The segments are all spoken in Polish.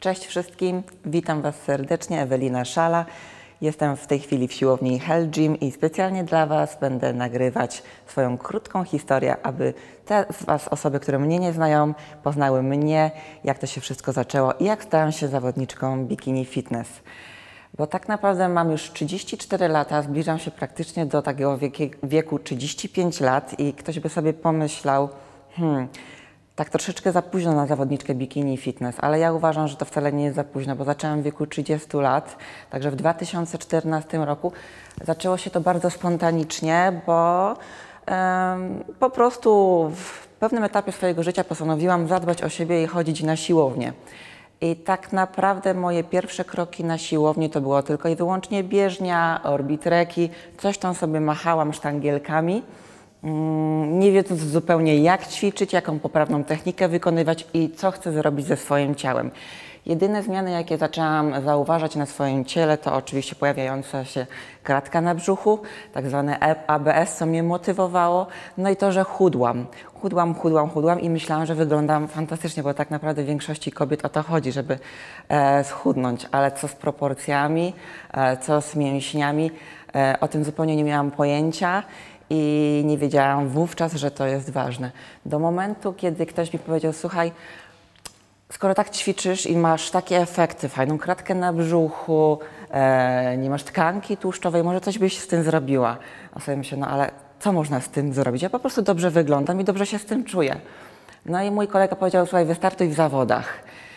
Cześć wszystkim, witam Was serdecznie, Ewelina Szala. Jestem w tej chwili w siłowni Hell Gym i specjalnie dla Was będę nagrywać swoją krótką historię, aby te z Was osoby, które mnie nie znają, poznały mnie, jak to się wszystko zaczęło i jak stałam się zawodniczką bikini fitness. Bo tak naprawdę mam już 34 lata, zbliżam się praktycznie do takiego wieku 35 lat i ktoś by sobie pomyślał, tak troszeczkę za późno na zawodniczkę bikini fitness, ale ja uważam, że to wcale nie jest za późno, bo zaczęłam w wieku 30 lat, także w 2014 roku zaczęło się to bardzo spontanicznie, bo po prostu w pewnym etapie swojego życia postanowiłam zadbać o siebie i chodzić na siłownię. I tak naprawdę moje pierwsze kroki na siłowni to było tylko i wyłącznie bieżnia, orbitreki, coś tam sobie machałam sztangielkami, nie wiedząc zupełnie jak ćwiczyć, jaką poprawną technikę wykonywać i co chcę zrobić ze swoim ciałem. Jedyne zmiany, jakie zaczęłam zauważać na swoim ciele, to oczywiście pojawiająca się kratka na brzuchu, tak zwane ABS, co mnie motywowało, no i to, że chudłam. Chudłam i myślałam, że wyglądam fantastycznie, bo tak naprawdę w większości kobiet o to chodzi, żeby schudnąć, ale co z proporcjami, co z mięśniami, o tym zupełnie nie miałam pojęcia. I nie wiedziałam wówczas, że to jest ważne. Do momentu, kiedy ktoś mi powiedział, słuchaj, skoro tak ćwiczysz i masz takie efekty, fajną kratkę na brzuchu, nie masz tkanki tłuszczowej, może coś byś z tym zrobiła. A sobie myślę, no ale co można z tym zrobić? Ja po prostu dobrze wyglądam i dobrze się z tym czuję. No i mój kolega powiedział, słuchaj, wystartuj w zawodach.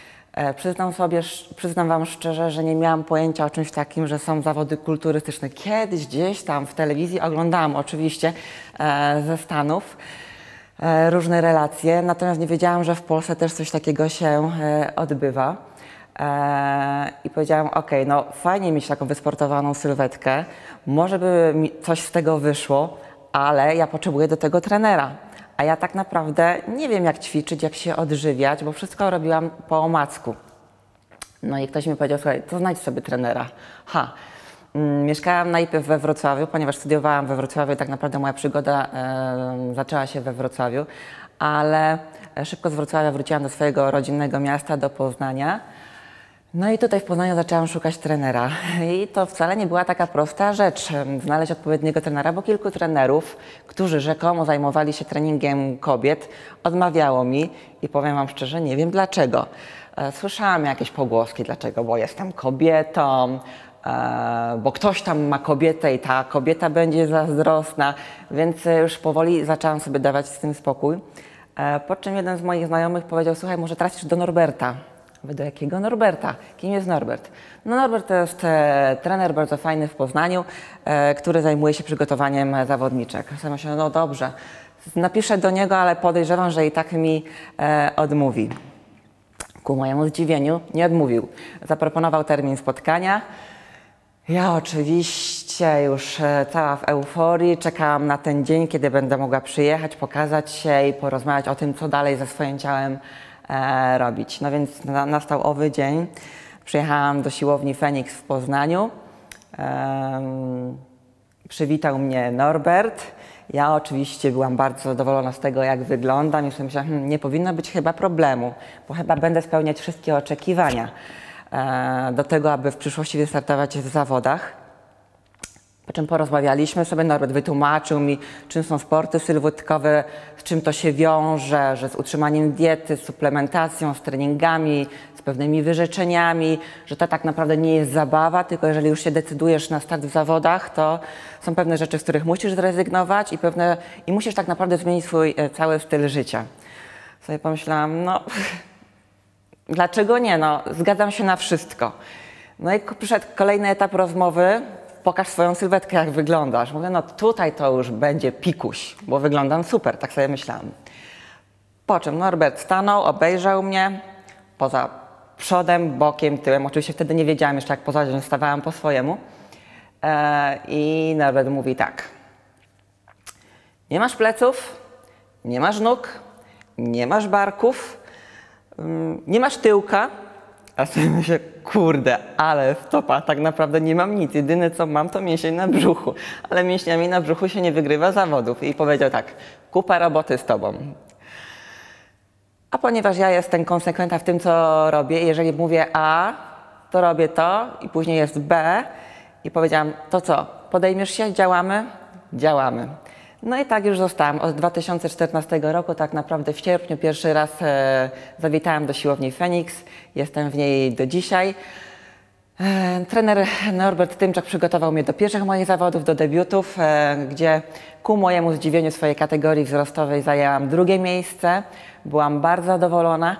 Przyznam Wam szczerze, że nie miałam pojęcia o czymś takim, że są zawody kulturystyczne. Kiedyś gdzieś tam w telewizji oglądałam oczywiście ze Stanów różne relacje, natomiast nie wiedziałam, że w Polsce też coś takiego się odbywa. I powiedziałam, okej, no fajnie mieć taką wysportowaną sylwetkę, może by mi coś z tego wyszło, ale ja potrzebuję do tego trenera. A ja tak naprawdę nie wiem, jak ćwiczyć, jak się odżywiać, bo wszystko robiłam po omacku. No i ktoś mi powiedział, słuchaj, to znajdź sobie trenera. Mieszkałam najpierw we Wrocławiu, ponieważ studiowałam we Wrocławiu, tak naprawdę moja przygoda zaczęła się we Wrocławiu, ale szybko z Wrocławia wróciłam do swojego rodzinnego miasta, do Poznania. No i tutaj w Poznaniu zaczęłam szukać trenera i to wcale nie była taka prosta rzecz, znaleźć odpowiedniego trenera, bo kilku trenerów, którzy rzekomo zajmowali się treningiem kobiet, odmawiało mi i powiem Wam szczerze, nie wiem dlaczego. Słyszałam jakieś pogłoski, dlaczego, bo jestem kobietą, bo ktoś tam ma kobietę i ta kobieta będzie zazdrosna, więc już powoli zaczęłam sobie dawać z tym spokój. Po czym jeden z moich znajomych powiedział, słuchaj, może trafisz do Norberta. Do jakiego Norberta? Kim jest Norbert? No Norbert to jest trener bardzo fajny w Poznaniu, który zajmuje się przygotowaniem zawodniczek. Ja myślę, no dobrze, napiszę do niego, ale podejrzewam, że i tak mi odmówi. Ku mojemu zdziwieniu nie odmówił. Zaproponował termin spotkania. Ja oczywiście już cała w euforii czekałam na ten dzień, kiedy będę mogła przyjechać, pokazać się i porozmawiać o tym, co dalej ze swoim ciałem robić. No więc nastał owy dzień. Przyjechałam do siłowni Feniks w Poznaniu. Przywitał mnie Norbert. Ja oczywiście byłam bardzo zadowolona z tego, jak wyglądam i sobie myślałam, nie powinno być chyba problemu, bo chyba będę spełniać wszystkie oczekiwania do tego, aby w przyszłości wystartować w zawodach. Po czym porozmawialiśmy sobie, Norbert wytłumaczył mi, czym są sporty sylwetkowe, z czym to się wiąże, że z utrzymaniem diety, z suplementacją, z treningami, z pewnymi wyrzeczeniami, że to tak naprawdę nie jest zabawa, tylko jeżeli już się decydujesz na start w zawodach, to są pewne rzeczy, z których musisz zrezygnować i musisz tak naprawdę zmienić swój cały styl życia. Sobie pomyślałam, no dlaczego nie, no zgadzam się na wszystko. No i przyszedł kolejny etap rozmowy. Pokaż swoją sylwetkę, jak wyglądasz. Mówię, no tutaj to już będzie pikuś, bo wyglądam super, tak sobie myślałam. Po czym Norbert stanął, obejrzał mnie poza przodem, bokiem, tyłem. Oczywiście wtedy nie wiedziałam jeszcze, jak poza stawałam po swojemu. I Norbert mówi tak. Nie masz pleców, nie masz nóg, nie masz barków, nie masz tyłka. A sobie myślę, kurde, ale stopa, tak naprawdę nie mam nic. Jedyne co mam, to mięsień na brzuchu. Ale mięśniami na brzuchu się nie wygrywa zawodów. I powiedział tak, kupa roboty z tobą. A ponieważ ja jestem konsekwentna w tym, co robię, jeżeli mówię A, to robię to i później jest B i powiedziałam, to co, podejmiesz się, działamy? Działamy. No i tak już zostałam. Od 2014 roku, tak naprawdę w sierpniu pierwszy raz zawitałam do siłowni Feniks. Jestem w niej do dzisiaj. Trener Norbert Tymczak przygotował mnie do pierwszych moich zawodów, do debiutów, gdzie ku mojemu zdziwieniu w swojej kategorii wzrostowej zajęłam drugie miejsce. Byłam bardzo zadowolona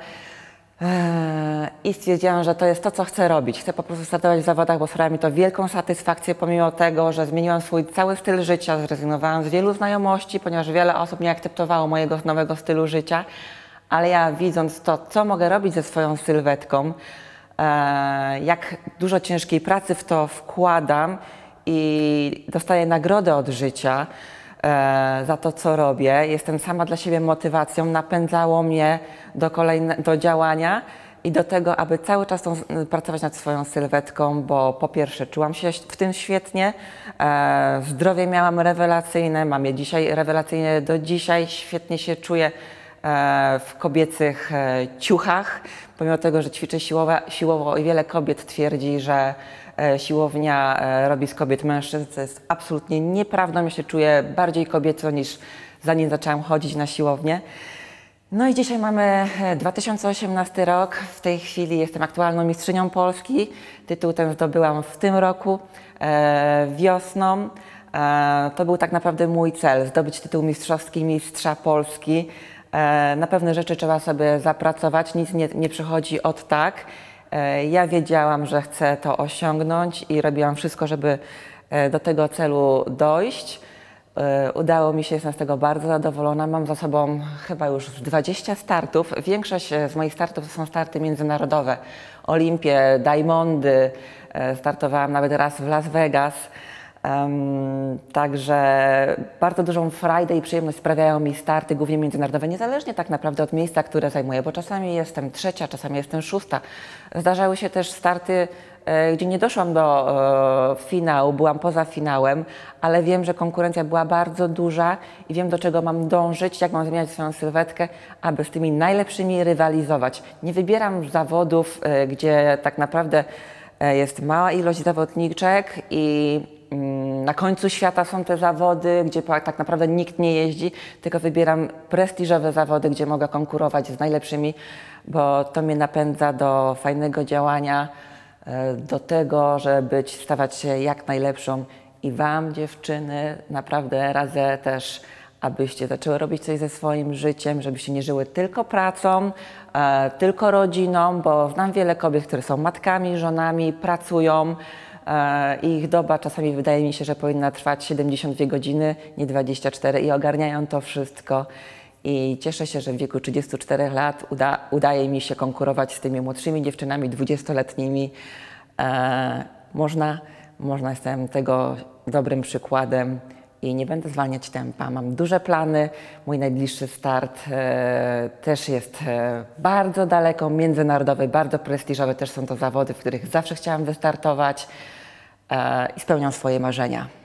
i stwierdziłam, że to jest to, co chcę robić. Chcę po prostu startować w zawodach, bo sprawia mi to wielką satysfakcję, pomimo tego, że zmieniłam swój cały styl życia, zrezygnowałam z wielu znajomości, ponieważ wiele osób nie akceptowało mojego nowego stylu życia, ale ja widząc to, co mogę robić ze swoją sylwetką, jak dużo ciężkiej pracy w to wkładam i dostaję nagrodę od życia za to, co robię. Jestem sama dla siebie motywacją, napędzało mnie do działania i do tego, aby cały czas pracować nad swoją sylwetką, bo po pierwsze czułam się w tym świetnie, zdrowie miałam rewelacyjne, mam je dzisiaj rewelacyjne do dzisiaj, świetnie się czuję w kobiecych ciuchach, pomimo tego, że ćwiczę siłowo i wiele kobiet twierdzi, że siłownia robi z kobiet mężczyzn, co jest absolutnie nieprawdą. Ja się czuję bardziej kobieco niż zanim zaczęłam chodzić na siłownię. No i dzisiaj mamy 2018 rok. W tej chwili jestem aktualną mistrzynią Polski. Tytuł ten zdobyłam w tym roku, wiosną. To był tak naprawdę mój cel, zdobyć tytuł mistrzowski, mistrza Polski. Na pewne rzeczy trzeba sobie zapracować, nic nie przychodzi od tak. Ja wiedziałam, że chcę to osiągnąć i robiłam wszystko, żeby do tego celu dojść. Udało mi się, jestem z tego bardzo zadowolona. Mam za sobą chyba już 20 startów. Większość z moich startów to są starty międzynarodowe. Olimpie, Diamondy, startowałam nawet raz w Las Vegas. Także bardzo dużą frajdę i przyjemność sprawiają mi starty, głównie międzynarodowe, niezależnie tak naprawdę od miejsca, które zajmuję, bo czasami jestem trzecia, czasami jestem szósta. Zdarzały się też starty, gdzie nie doszłam do finału, byłam poza finałem, ale wiem, że konkurencja była bardzo duża i wiem, do czego mam dążyć, jak mam zmieniać swoją sylwetkę, aby z tymi najlepszymi rywalizować. Nie wybieram zawodów, gdzie tak naprawdę jest mała ilość zawodniczek i na końcu świata są te zawody, gdzie tak naprawdę nikt nie jeździ, tylko wybieram prestiżowe zawody, gdzie mogę konkurować z najlepszymi, bo to mnie napędza do fajnego działania, do tego, żeby stawać się jak najlepszą. I Wam, dziewczyny, naprawdę radzę też, abyście zaczęły robić coś ze swoim życiem, żebyście nie żyły tylko pracą, tylko rodziną, bo znam wiele kobiet, które są matkami, żonami, pracują, i ich doba czasami wydaje mi się, że powinna trwać 72 godziny, nie 24 i ogarniają to wszystko. I cieszę się, że w wieku 34 lat udaje mi się konkurować z tymi młodszymi dziewczynami, 20-letnimi. Można, jestem tego dobrym przykładem i nie będę zwalniać tempa. Mam duże plany. Mój najbliższy start też jest bardzo daleko, międzynarodowy, bardzo prestiżowy. Też są to zawody, w których zawsze chciałam wystartować i spełniam swoje marzenia.